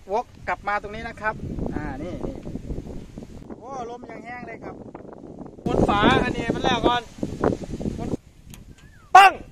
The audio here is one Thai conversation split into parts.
วกกลับมาตรงนี้นะครับนี่โอ้ลมยังแห้งเลยครับบนฝาอันนี้มันแล้วก่อนปั้ง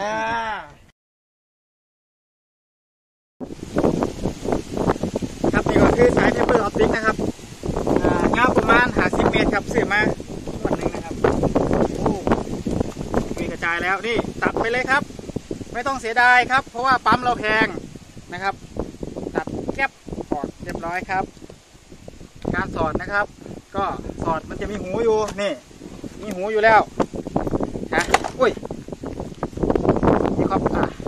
ครับนี่ก็คือสายเทเบิลออปติกนะครับยาวประมาณ50 เมตรครับซื้อมาวันหนึ่งนะครับโอ้มีกระจายแล้วนี่ตัดไปเลยครับไม่ต้องเสียดายครับเพราะว่าปั๊มเราแพงนะครับตัดแก๊บออกเรียบร้อยครับการสอดนะครับก็สอดมันจะมีหูอยู่นี่มีหูอยู่แล้วนะอุ้ยนี่ครับ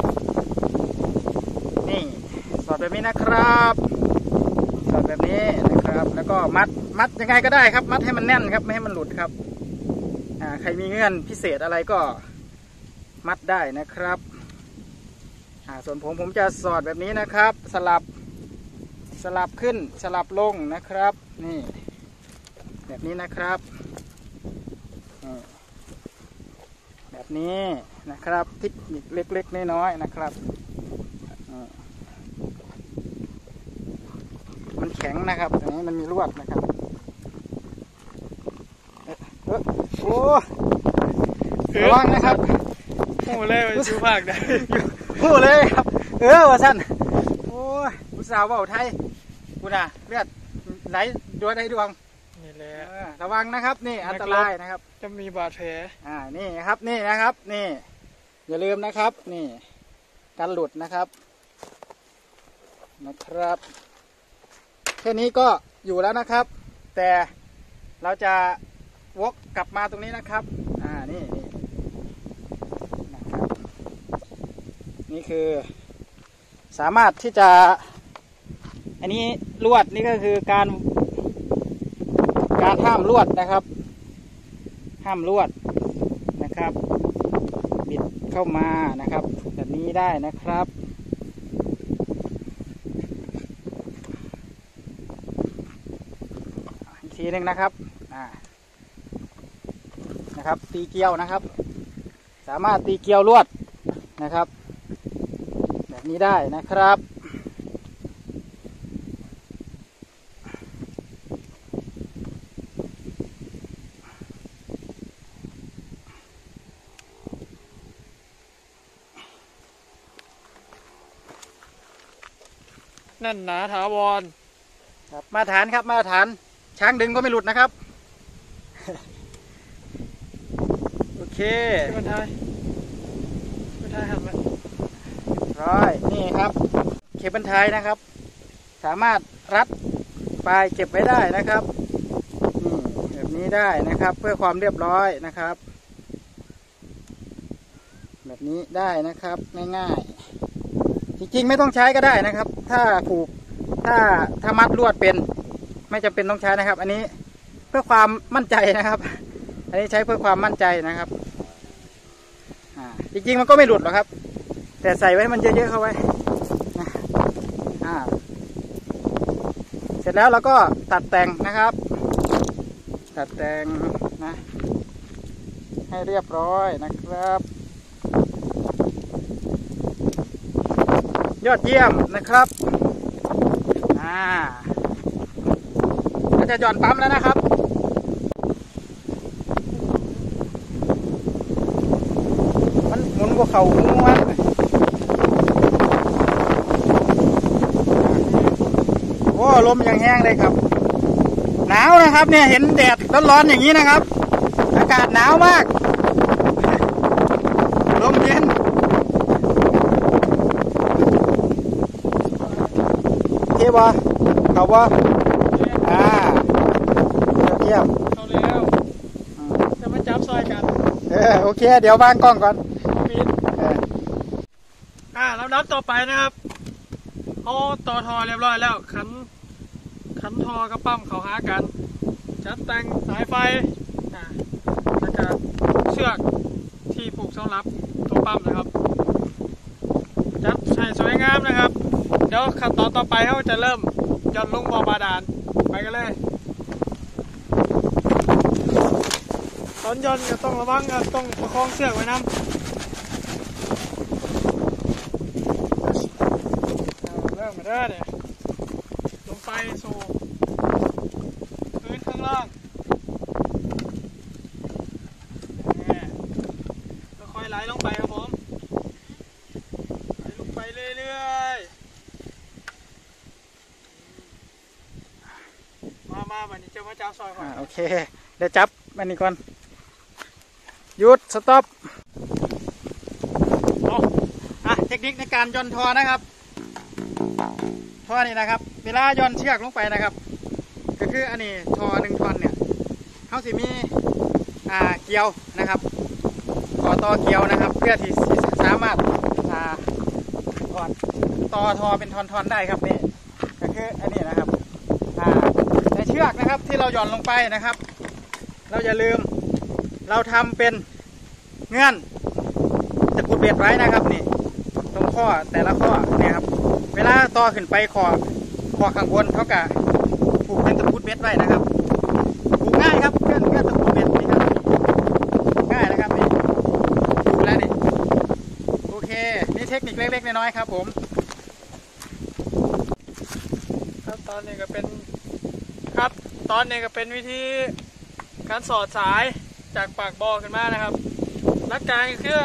นี่สอดแบบนี้นะครับสอดแบบนี้นะครับแล้วก็มัดยังไงก็ได้ครับมัดให้มันแน่นครับไม่ให้มันหลุดครับใครมีเงื่อนพิเศษอะไรก็มัดได้นะครับส่วนผมจะสอดแบบนี้นะครับสลับขึ้นสลับลงนะครับนี่แบบนี้นะครับแบบนี้นะครับเทคนิคเล็กๆน้อยๆนะครับมันแข็งนะครับอันนี้มันมีลวดนะครับโอ้ระวังนะครับหูเลยมันชูภาคได้หูเลยครับว่าสั้นโอ้ยผู้สาวว่าวไทยกูน่ะเลือดไหลดวงใดดวงนี่แหละระวังนะครับนี่อันตรายนะครับจะมีบาดแผลนี่ครับนี่นะครับนี่อย่าลืมนะครับนี่กันหลุดนะครับแค่นี้ก็อยู่แล้วนะครับแต่เราจะวกกลับมาตรงนี้นะครับนี่นะครับนี่คือสามารถที่จะอันนี้ลวดนี่ก็คือการห้ามลวดนะครับห้ามลวดนะครับบิดเข้ามานะครับแบบนี้ได้นะครับอีกทีหนึ่งนะครับตีเกลียวนะครับสามารถตีเกลียวลวดนะครับแบบนี้ได้นะครับนั่นหนาถาวรครับมาตรฐานครับมาตรฐานช้างดึงก็ไม่หลุดนะครับโอเคบรรทายหันมาร้อยนี่ครับเข็มบรรทายนะครับสามารถรัดปลายเก็บไว้ได้นะครับแบบนี้ได้นะครับเพื่อความเรียบร้อยนะครับแบบนี้ได้นะครับง่ายๆจริงๆไม่ต้องใช้ก็ได้นะครับถ้าผูกถ้ามัดลวดเป็นไม่จำเป็นต้องใช้นะครับอันนี้เพื่อความมั่นใจนะครับอันนี้ใช้เพื่อความมั่นใจนะครับจริงๆมันก็ไม่หลุดหรอกครับแต่ใส่ไว้ให้มันเยอะๆเข้าไว้เสร็จแล้วเราก็ตัดแต่งนะครับตัดแต่งนะให้เรียบร้อยนะครับยอดเยี่ยมนะครับเราจะหย่อนปั๊มแล้วนะครับมันหมุนกว่าเข่าม้วนโอ้ลมยังแห้งเลยครับหนาวนะครับเนี่ยเห็นแดดร้อนๆอย่างนี้นะครับอากาศหนาวมากลมเย็นเทียบวะเขาวะเทียบเขาแล้วจะมาจับซอยกันโอเคเดี๋ยววางกล้องก่อนปิดลำดับต่อไปนะครับเขาต่อทอเรียบร้อยแล้วขันทอกับปั๊มเขาหากันจัดแต่งสายไฟแล้วก็เชือกที่ผูกสำหรับตัวปั๊มนะครับจัดใส่สวยงามนะครับเดี๋ยวขั้นตอนต่อไปเขาจะเริ่มหย่อนลงบ่อบาดาลไปกันเลยตอนหย่อนก็ต้องระวังต้องประคองเชือกไว้นะเริ่มมาได้เนี่ยสู่พื้นข้างล่างค่อยๆไหลลงไปครับผมไหลลงไปเรื่อยๆมาวันนี้จะมาจับซอยก่อนโอเคเดี๋ยวจับมันนี่ก่อนหยุดสต็อปเทคนิคในการย่อนทอนะครับท่อนี่นะครับเวลาย่อนเชือกลงไปนะครับก็คืออันนี้ทอ1 ท่อนเนี่ยเขาสิมีเกลียวนะครับต่อเกลียวนะครับเพื่อที่สามารถต่อทอเป็นท่อนๆได้ครับนี่ก็คืออันนี้นะครับในเชือกนะครับที่เราหย่อนลงไปนะครับเราอย่าลืมเราทำเป็นเงื่อนตะกุดเบ็ดไว้นะครับนี่ตรงข้อแต่ละข้อเนี่ยครับเวลาต่อขึ้นไปข้อข้างบนเขากะผูกเป็นตะกุดเบ็ดไว้นะครับผูกง่ายครับเงื่อนตะกุดเบ็ดนี่ครับง่ายนะครับนี่ดูแล้วนี่โอเคนี่เทคนิคเล็กๆน้อยๆครับผมครับตอนนี้ก็เป็นวิธีการสอดสายจากปากบ่อขึ้นมานะครับหลักการคือ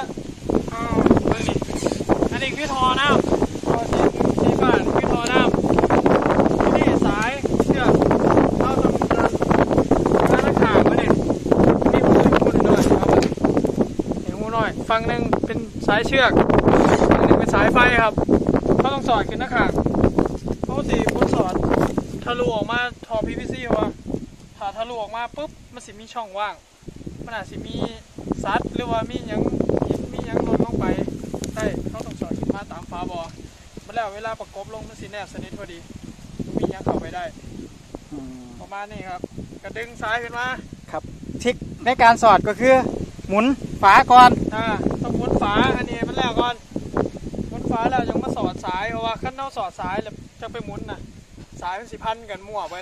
อันนี้คือทอน้ำทอที่บ้านคือทอน้ำที่สายเชือกเข้าตรงกลางขาไว้เนี่ยมีหูหน่อยครับเห็นหูหน่อยฝั่งหนึ่งเป็นสายเชือกฝั่งหนึ่งเป็นสายไฟครับเขาต้องสอดขึ้นหน้าขางปกติคนสอดทะลุออกมาทอ PVC ว่าถ้าทะลุออกมาปุ๊บมันสิมีช่องว่างมันอาจสิมีซัดหรือว่ามีหยังหล่นลงไปได้เขาต้องสอดขึ้นมาตามฝาบ่อมาแล้วเวลาประกบลงมันสิแนบสนิทพอดีมีหยังเข้าไปได้ประมาณนี้ครับกระดึงสายขึ้นมาครับทิศในการสอดก็คือหมุนฝาก่อนต้องหมุนฝาอันนี้มันแล้วก่อนหมุนฝาแล้วยังมาสอดสายเพราะว่าขั้นเราสอดสายแล้วจะไปหมุนน่ะสายมันสิพันกันมั่วไป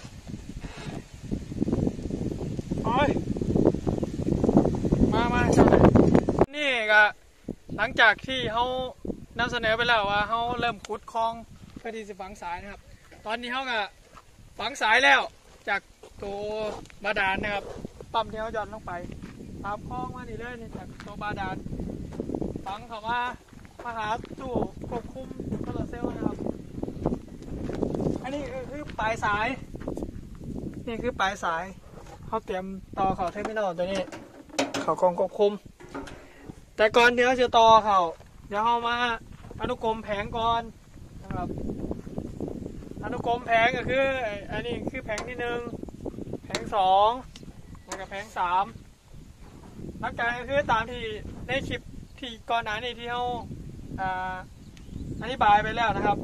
มาเจ้านี่ก็หลังจากที่เขานำเสนอไปแล้วว่าเขาเริ่มขุดคลองเพื่อที่จะฝังสายนะครับตอนนี้เขาก็ฝังสายแล้วจากตัวบาดาลนะครับปั๊มที่เขาหย่อนลงไปตามคลองมานี่เลยนี่จากตัวบาดาลฝังเข้ามาหาตู้ควบคุมโซลาร์เซลล์นะครับอันนี้คือปลายสายนี่คือปลายสายเขาเตรียมต่อเข้าเทอร์มินอลตัวนี้เข้ากองควบคุมแต่ก่อนเดี๋ยวจะต่อเขาเดี๋ยวเอามาอนุกรมแผงก่อนนะครับอนุกรมแผงก็คืออันนี้คือแผงที่1แผง2แล้วก็แผง3หลักการก็คือตามที่ในคลิปที่ก่อนหน้านี้ที่เขาอธิบายไปแล้วนะครับ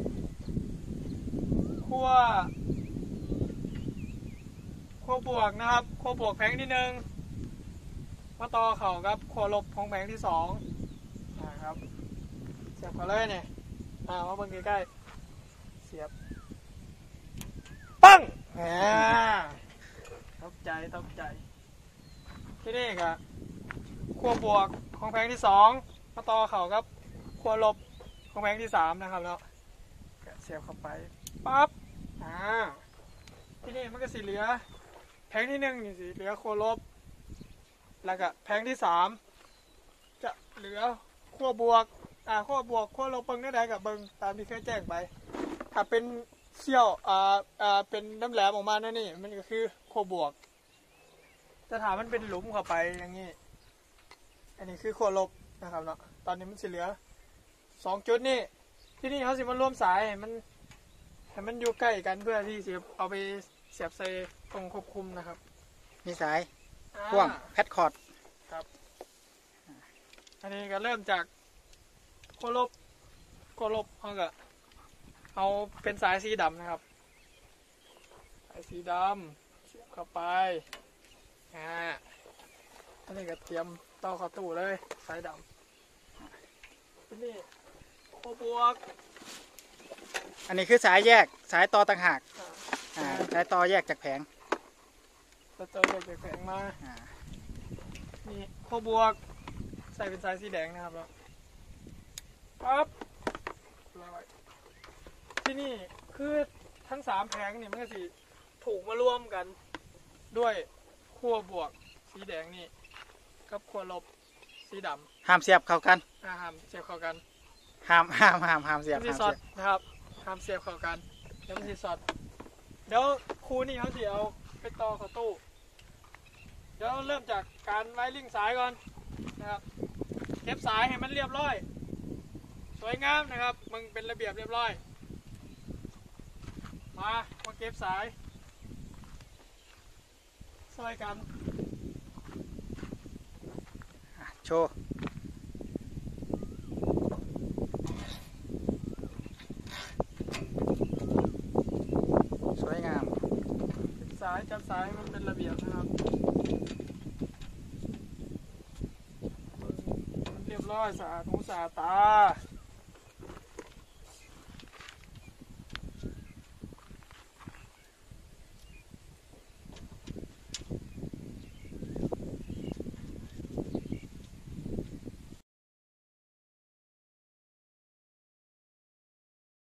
ขั้วบวกนะครับขั้วบวกแผงที่1มาต่อเข่าครับขั้วลบของแผงที่2นะครับเสียบกันเลยเนี่ยมาเบิ่งใกล้ๆเสียบปั้งตกใจที่นี่ก็ขั้วบวกของแผงที่2มาต่อเข่าครับขั้วลบของแผงที่3นะครับแล้วเสียบเข้าไปปั๊บที่นี่มันก็สีเหลือแผงที่1นี่สีเหลือขั้วลบแล้วก็แผงที่3จะเหลือขั้วบวกขั้วลบเบิ้งได้กับเบิ้งตามที่เคยแจ้งไปถ้าเป็นเชี่ยวเป็นน้ำแหลมออกมานั่นนี่มันก็คือขั้วบวกแต่ถามมันเป็นหลุมเข้าไปอย่างนี้อันนี้คือขั้วลบนะครับเนาะตอนนี้มันสีเหลือ2จุดนี่ที่นี่เขาสิมันร่วมสายให้มันอยู่ใกล้กันเพื่อที่จะเอาไปเสียบใส่ตรงควบคุมนะครับมีสายพ่วงแพดคอร์ดครับอันนี้ก็เริ่มจากขั้วลบเขาก็เอาเป็นสายสีดำนะครับสายสีดำเสียบเข้าไปอันนี้ก็เตรียมต่อเข้าตู้เลยสายดำนี่ขั้วบวกอันนี้คือสายแยกสายต่อต่างหากสายต่อแยกจากแผงต่อแยกจากแผงมานี่ขั้วบวกใส่เป็นสายสีแดงนะครับแล้วปั๊บที่นี่คือทั้ง3แผงเนี่ยมันก็สิถูกมารวมกันด้วยขั้วบวกสีแดงนี่กับขั้วลบสีดำห้ามเสียบเข้ากันห้ามเสียบเข้ากันห้ามเสียบมันสิสอดนะครับห้ามเสียบเข้ากันเดี๋ยวมันสิสอดเดี๋ยวครูนี่เขาสิเอาไปต่อเข้าตู้เดี๋ยวเริ่มจากการไว้ลิงสายก่อนนะครับเก็บสายให้มันเรียบร้อยสวยงามนะครับมึงเป็นระเบียบเรียบร้อยมาเก็บสายซอยกันโชว์สวยงามจับสายมันเป็นระเบียบนะครับเรียบร้อยสะอาดหูสะอาดตา